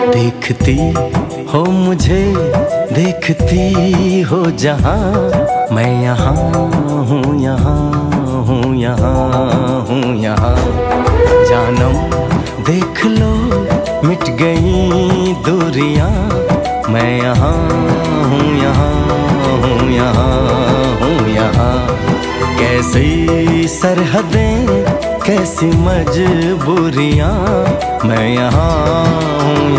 देखती हो मुझे, देखती हो जहाँ, मैं यहाँ हूँ, यहाँ हूँ, यहाँ हूँ, यहाँ। जानम देख लो मिट गई दूरियां, मैं यहाँ हूँ, यहाँ हूँ, यहाँ हूँ, यहाँ। कैसी सरहदें, कैसी मजबूरियां, मैं यहाँ हूँ,